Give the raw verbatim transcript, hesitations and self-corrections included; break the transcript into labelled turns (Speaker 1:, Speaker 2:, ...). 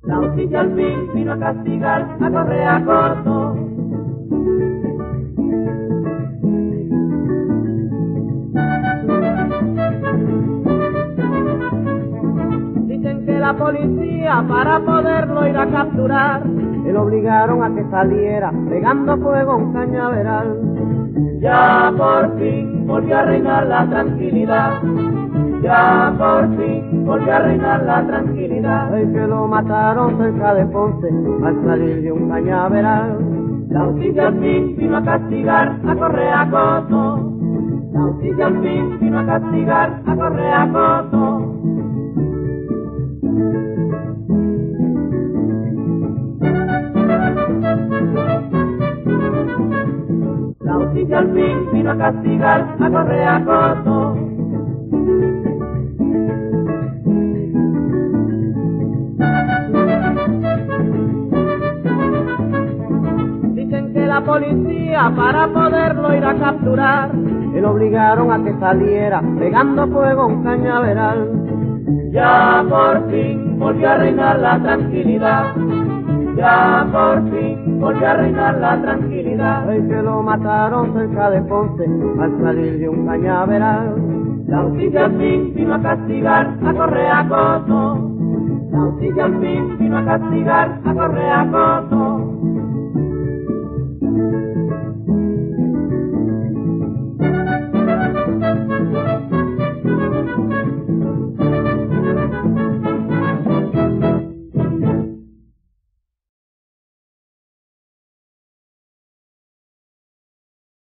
Speaker 1: La justicia al fin vino a castigar a Correa Coto. Dicen que la policía, para poderlo ir a capturar,
Speaker 2: le obligaron a que saliera pegando fuego a un cañaveral.
Speaker 1: Ya por fin volvió a reinar la tranquilidad. Ya por fin volvió a reinar la tranquilidad.
Speaker 2: El que lo mataron cerca de Ponce al salir de un cañaveral.
Speaker 1: La justicia al fin vino a castigar a Correa Coto. La justicia al fin vino a castigar a Correa Coto. La justicia al fin vino a castigar a Correa Coto. Dicen que la policía, para poderlo ir a capturar,
Speaker 2: le obligaron a que saliera pegando fuego a un cañaveral.
Speaker 1: Ya por fin volvió a reinar la tranquilidad. Ya por fin volvió a reinar la tranquilidad.
Speaker 2: El que lo mataron cerca de Ponce al salir de un cañaveral.
Speaker 1: La justicia al fin vino a castigar a Correa Coto. La justicia al fin vino a castigar a Correa Coto.